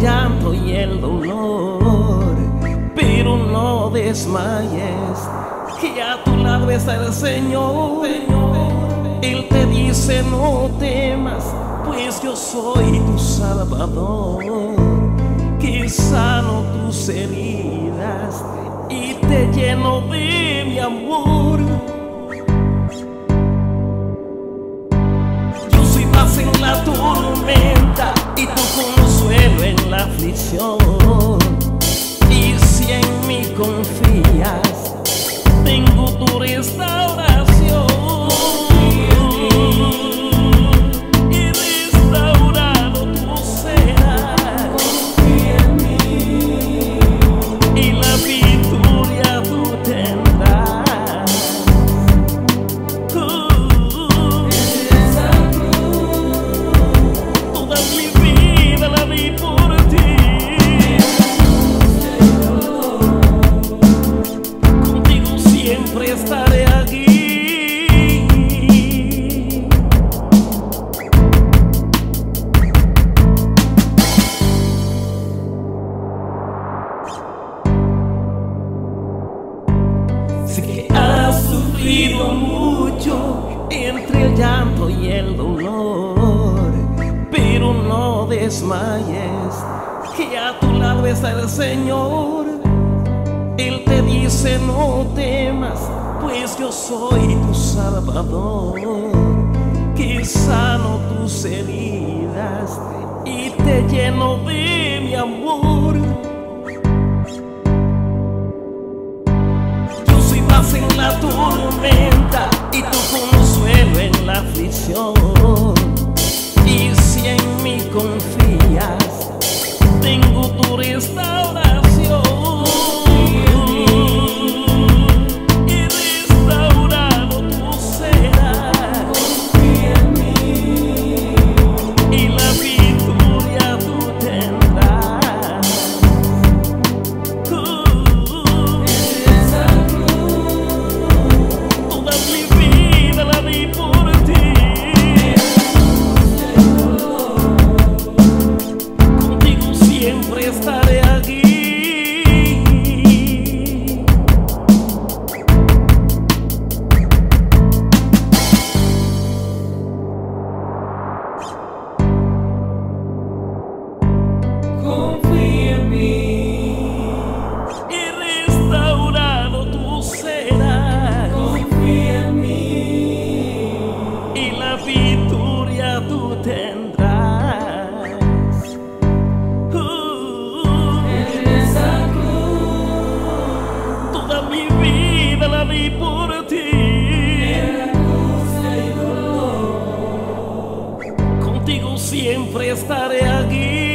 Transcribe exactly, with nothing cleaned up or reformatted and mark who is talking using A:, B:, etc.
A: llanto y el dolor, pero no desmayes, que a tu lado está el Señor. Él te dice no temas, pues yo soy tu Salvador, que sano tus heridas y te lleno de mi amor. Yo soy paz en la tormenta y tu consuelo en la aflicción. Y si en mí confías, tengo tu restauración. Y restaurado tú serás. Confía en mí. Y la victoria tú tendrás. Uh, esa cruz, toda mi vida la di por ti. Contigo siempre estaré aquí. Sé que has sufrido mucho entre el llanto y el dolor, pero no desmayes, que a tu lado está el Señor. Él te dice no temas, pues yo soy tu Salvador, que sano tus heridas y te lleno de mi amor. Yo soy paz en la tormenta y tu consuelo en la aflicción. Y si en mí confías, tengo tu restauración. Estaré aquí. Confía en mí y restaurado tú serás. Confía en mí y la victoria tú tendrás. La di por ti. En la cruz del dolor, contigo siempre estaré aquí.